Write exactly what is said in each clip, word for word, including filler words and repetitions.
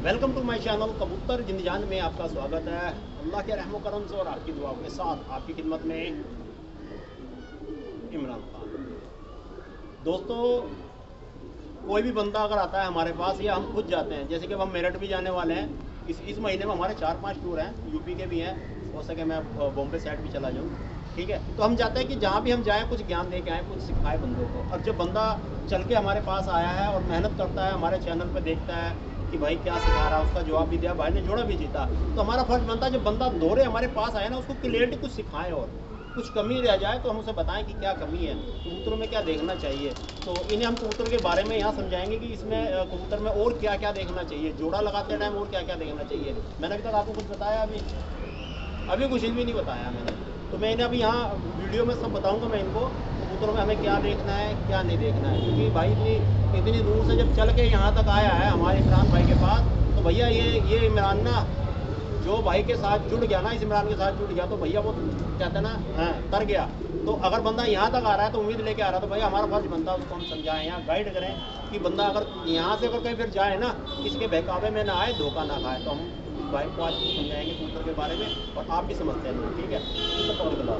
Welcome to my channel कबूतर जिंदजान में आपका स्वागत है। अल्लाह के रहमो करम से और आपकी दुआओं के साथ आपकी खिदमत में इमरान खान। दोस्तों, कोई भी बंदा अगर आता है हमारे पास या हम खुद जाते हैं, जैसे कि हम मेरठ भी जाने वाले हैं, इस इस महीने में हमारे चार पांच टूर हैं, यूपी के भी हैं, हो सके मैं बॉम्बे साइड भी चला जाऊँ, ठीक है। तो हम चाहते हैं कि जहाँ भी हम जाएँ कुछ ज्ञान दे के आएँ, कुछ सिखाए बंदों को। और जब बंदा चल के हमारे पास आया है और मेहनत करता है, हमारे चैनल पर देखता है कि भाई क्या सिखा रहा है, उसका जवाब भी दिया, भाई ने जोड़ा भी जीता, तो हमारा फर्ज बनता है जब बंदा दोहरे हमारे पास आया ना, उसको क्लियरिटी कुछ सिखाएं और कुछ कमी रह जाए तो हम उसे बताएं कि क्या कमी है, कबूतरों में क्या देखना चाहिए। तो इन्हें हम कबूतर के बारे में यहाँ समझाएंगे कि इसमें कबूतर में और क्या क्या देखना चाहिए, जोड़ा लगाते टाइम और क्या क्या देखना चाहिए। मैंने अभी तक आपको कुछ बताया? अभी अभी कुछ भी नहीं बताया मैंने, तो मैं इन्हें अभी यहाँ वीडियो में सब बताऊँगा मैं इनको, कबूतरों में हमें क्या देखना है क्या नहीं देखना है। क्योंकि भाई इतनी इतनी दूर से जब चल के यहाँ तक आया है हमारे इमरान भाई के पास, तो भैया ये ये इमरान ना जो भाई के साथ जुड़ गया ना, इस इमरान के साथ जुड़ गया, तो भैया वो कहते हैं ना, हाँ तर गया। तो अगर बंदा यहाँ तक आ रहा है तो उम्मीद लेके आ रहा है, तो भैया हमारा फर्ज बनता है उसको हम समझाएं, यहाँ गाइड करें कि बंदा अगर यहाँ से अगर कहीं फिर जाए ना, इसके बहकावे में ना आए, धोखा ना खाए। तो हम भाई को आज समझाएंगे कबूतर के बारे में और आप भी समझते हैं, ठीक है। तो कॉल करा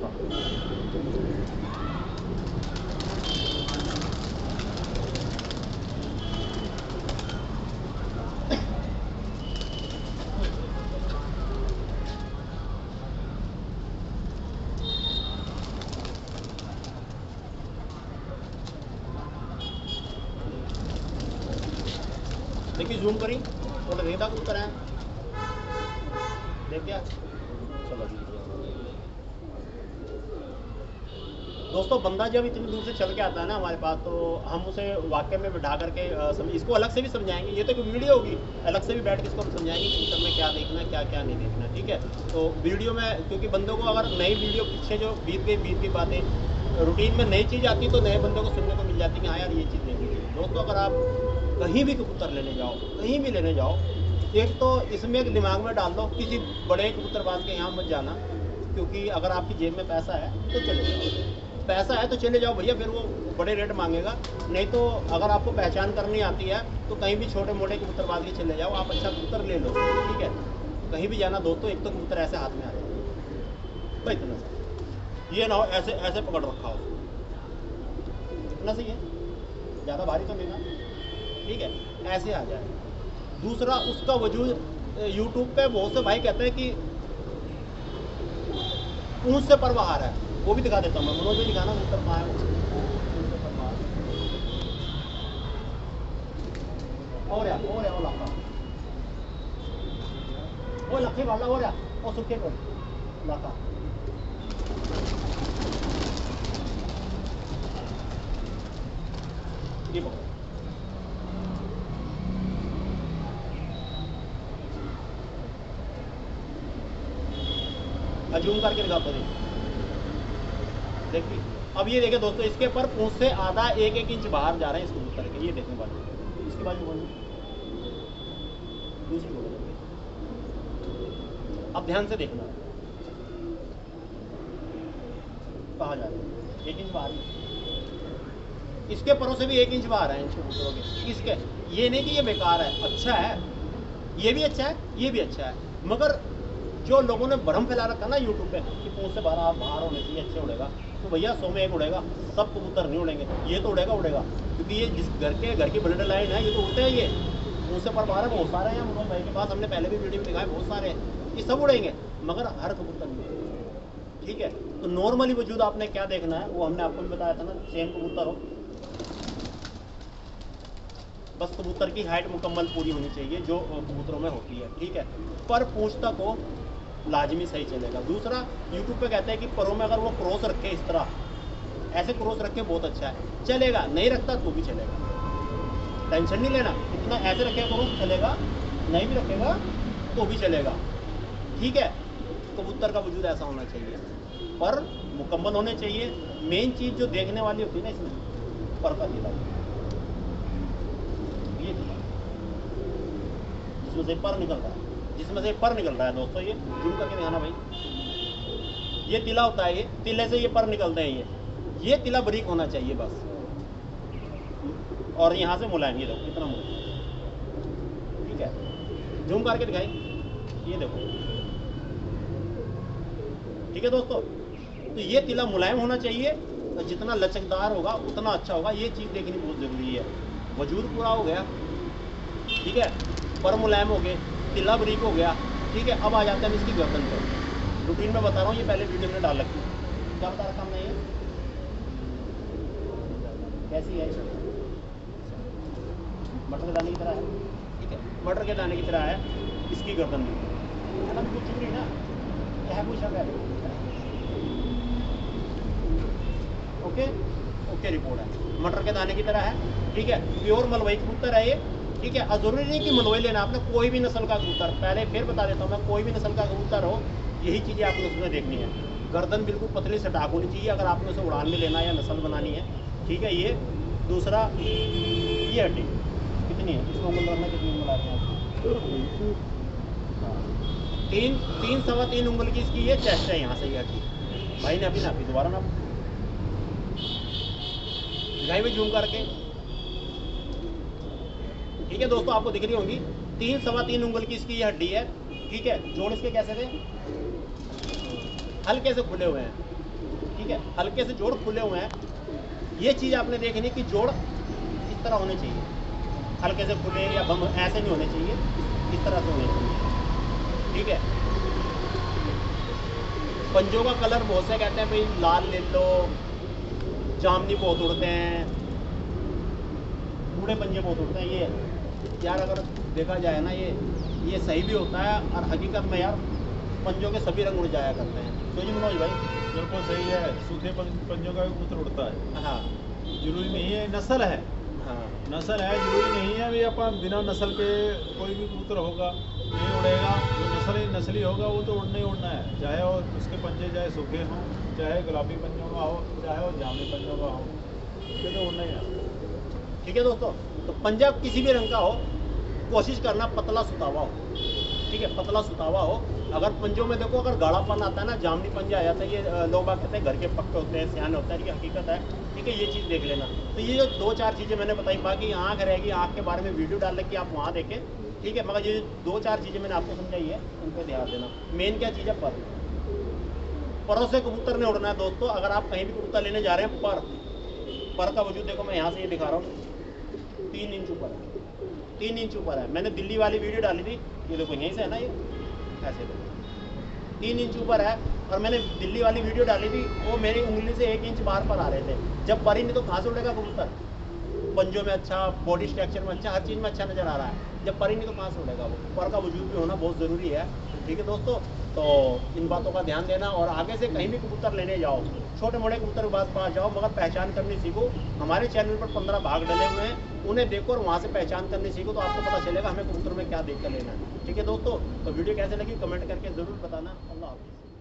देखिए, जूम करी थोड़ा रेता कबूतर है, देख क्या। चलो दोस्तों, बंदा जब इतनी दूर से चल के आता है ना हमारे पास, तो हम उसे वाक्य में बिठा करके समझ, इसको अलग से भी समझाएंगे, ये तो कोई वीडियो होगी, अलग से भी बैठ के इसको हम समझाएंगे कि कबूतर में क्या देखना है क्या क्या नहीं देखना, ठीक है। तो वीडियो में, क्योंकि बंदों को अगर नई वीडियो पीछे जो बीत गई बीत गई बातें, रूटीन में नई चीज़ आती तो नए बंदों को सुनने को मिल जाती कि हाँ यार ये चीज़ देखनी चाहिए। दोस्तों, अगर आप कहीं भी कबूतर लेने जाओ, कहीं भी लेने जाओ, एक तो इसमें एक दिमाग में डाल दो, किसी बड़े कबूतरबाज के यहाँ मत जाना, क्योंकि अगर आपकी जेब में पैसा है तो चले जाओ, पैसा है तो चले जाओ भैया, फिर वो बड़े रेट मांगेगा। नहीं तो अगर आपको पहचान करनी आती है तो कहीं भी छोटे मोटे कबूतरबाज के चले जाओ, आप अच्छा कबूतर ले लो, ठीक है। कहीं भी जाना दोस्तों, एक तो कबूतर ऐसे हाथ में आ जाए, भाई इतना सा, ये ना हो ऐसे ऐसे पकड़ रखा हो, इतना सही है, ज़्यादा भारी तो नहीं ना, ठीक है, ऐसे आ जाए। दूसरा, उसका वजूद यूट्यूब पे बहुत से भाई कहते हैं कि ऊँच से पर बाहर है, वो भी दिखा देता हूँ मैं, मनोज भी दिखाना ऊँच पर बाहर है, और या और या वो लाखा वो लखे वाला और या वो सुखे को लाखा ये पकड़ो। जूम करके दिखाता हूँ, देखिए। अब ये देखें दोस्तों, इसके पर पूंछ से आधा एक एक इंच बाहर जा रहे हैं इस कबूतर के, ये देखने बाजू, इसकी बाजू बोलिए, दूसरी बोलो। अब ध्यान से देखना कहाँ जा रहे हैं, एक इंच बाहर, इसके परों से भी एक इंच बाहर है इन कबूतरों के। इसके ये नहीं कि ये बेकार है, अच्छा है, ये भी अच्छा है, ये भी अच्छा है, मगर जो लोगों ने भ्रम फैला रखा ना यूट्यूब पे कि पूंछ से बाहर बाहर होने चाहिए, अच्छे उड़ेगा, तो भैया सौ में एक उड़ेगा, सब कबूतर नहीं उड़ेंगे, ये तो उड़ेगा उड़ेगा, क्योंकि ये जिस घर के घर की ब्लड लाइन है, ये तो उड़ते हैं, ये पूंछ से पर बाहर बहुत सारे हैं मनोज भाई के पास, हमने पहले भी वीडियो में दिखाया, बहुत सारे हैं, ये सब उड़ेंगे, मगर हर कबूतर नहीं, ठीक है। तो नॉर्मली वजूद आपने क्या देखना है वो हमने आपको भी बताया था ना, सेम कबूतर हो, बस कबूतर की हाइट मुकम्मल पूरी होनी चाहिए जो कबूतरों में होती है, ठीक है। पर पूंछ तक हो लाजमी सही चलेगा। दूसरा, यूट्यूब पे कहते हैं कि परों में अगर वो क्रॉस रखे, इस तरह ऐसे क्रॉस रखे बहुत अच्छा है, चलेगा, नहीं रखता तो भी चलेगा, टेंशन नहीं लेना, इतना ऐसे रखेगा क्रॉस चलेगा, नहीं भी रखेगा तो भी चलेगा, ठीक है। कबूतर का वजूद ऐसा होना चाहिए, पर मुकम्मल होने चाहिए। मेन चीज़ जो देखने वाली होती है ना इसमें, पर का दिला, ये दिला जिसमें से पर निकल रहा है, जिसमें से पर निकल रहा है दोस्तों, ये जूम करके दिखाना भाई, ये तिला होता है, ये तिले से ये पर निकलते हैं, ये ये तिला बरीक होना चाहिए बस, और यहाँ से मुलायम, ये देखो कितना मुलायम, ठीक है। जूम करके दिखाई, ये देखो, ठीक है दोस्तों। तो ये तिला मुलायम होना चाहिए, तो जितना लचकदार होगा उतना अच्छा होगा, ये चीज़ देखनी बहुत ज़रूरी है। वजूद पूरा हो गया, ठीक है, पर मुलायम हो गए, तिला बरीक हो गया, ठीक है। अब आ जाते हैं इसकी गर्दन पर। रूटीन में बता रहा हूँ, ये पहले वीडियो में डाल रखी है। क्या बता रखा हमने, ये कैसी है, मटर के दाने की तरह है, ठीक है, मटर के दाने की तरह है इसकी गर्दन भी, है ना, कुछ चुप रही ना, क्या है, पूछा क्या, ओके ओके रिपोर्ट है, मटर के दाने की तरह है, ठीक है। प्योर मलवई कबूतर है ये, ठीक है। और जरूरी नहीं कि मलवई लेना, आपने कोई भी नस्ल का कबूतर, पहले फिर बता देता हूँ मैं, कोई भी नस्ल का कबूतर हो, यही चीज़ें आपको उसमें देखनी है। गर्दन बिल्कुल पतली सटाक होनी चाहिए अगर आपने उसे उड़ान में लेना है या नस्ल बनानी है, ठीक है। ये दूसरा, ये हड्डी कितनी है, इसमें उंगल रखना, कितनी उंगल आती है आपको, तीन तीन सवा तीन उंगल की इसकी ये चेस्ट है, यहाँ से ये हड्डी, भाई ने अभी नापी, दोबारा नाप दिखाई भी जूम करके, ठीक है दोस्तों, आपको दिख रही होंगी, तीन सवा तीन उंगल की इसकी ये हड्डी है, ठीक है। जोड़ इसके कैसे थे, हल्के से खुले हुए हैं, ठीक है, हल्के से जोड़ खुले हुए हैं। ये चीज़ आपने देखनी कि जोड़ इस तरह होने चाहिए, हल्के से खुले या बम ऐसे नहीं होने चाहिए, इस तरह से होने चाहिए, ठीक है। पंजों का कलर बहुत से कहते हैं भाई लाल ले लो, जामनी बहुत उड़ते हैं, बूढ़े पंजे बहुत उड़ते हैं, ये यार अगर देखा जाए ना, ये ये सही भी होता है, और हकीकत में यार पंजों के सभी रंग उड़ जाया करते हैं। तो जी मनोज भाई बिल्कुल सही है, सूखे पंजों का भी कबूतर उड़ता है, हाँ, जरूरी नहीं है, नस्ल है, हाँ, नस्ल है, जरूरी नहीं है भी अपन बिना नस्ल के कोई भी कबूतर होगा नहीं उड़ेगा, जो नस्ल नस्ली होगा वो तो उड़ना ही उड़ना है, चाहे वो उसके पंजे चाहे सूखे हों, चाहे गुलाबी पंजों का हो, चाहे वो जामुनी पंजों का हो, ये तो उड़ना ही है, ठीक है दोस्तों। तो पंजा किसी भी रंग का हो, कोशिश करना पतला सुतावा हो, ठीक है, पतला सुतावा हो। अगर पंजों में देखो अगर गाढ़ापन आता है ना, जामनी पंजा आ जाता है, ये लोग बात कहते हैं घर के पक्के होते हैं, सियाने होता है, ये हकीकत है, ठीक है, ये चीज़ देख लेना। तो ये जो दो चार चीज़ें मैंने बताई, बाकी आँख रहेगी, आँख के बारे में वीडियो डाल रखी आप वहाँ देखें, ठीक है, मगर ये दो चार चीज़ें मैंने आपको समझाई है, उन पर ध्यान देना। मेन क्या चीज़ है, पर परों से कबूतर नहीं उड़ना है दोस्तों। अगर आप कहीं भी कबूतर लेने जा रहे हैं, पर पर का वजूद देखो, मैं यहाँ से ये दिखा रहा हूँ, तीन इंच ऊपर है, तीन इंच ऊपर है। मैंने दिल्ली वाली वीडियो डाली थी, ये देखो यहीं से है ना, ये ऐसे देखो तीन इंच ऊपर है। और मैंने दिल्ली वाली वीडियो डाली थी, वो मेरी उंगली से एक इंच बाहर पर आ रहे थे। जब पर ही नहीं तो कहाँ से उड़ेगा कबूतर, पंजों में अच्छा, बॉडी स्ट्रक्चर में अच्छा, हर चीज़ में अच्छा नज़र आ रहा है, जब पर ही नहीं तो कहाँ से उड़ेगा वो। पर का वजूद भी होना बहुत ज़रूरी है, ठीक है दोस्तों। तो इन बातों का ध्यान देना, और आगे से कहीं भी कबूतर लेने जाओ, छोटे मोटे कबूतर के पास पास जाओ, मगर पहचान करनी सीखो। हमारे चैनल पर पंद्रह भाग डले हुए हैं, उन्हें देखो और वहाँ से पहचान करनी सीखो, तो आपको पता चलेगा हमें कबूतर में क्या देख कर लेना है, ठीक है दोस्तों। तो वीडियो कैसे लगी कमेंट करके ज़रूर बताना। अल्लाह हाफ़िज़।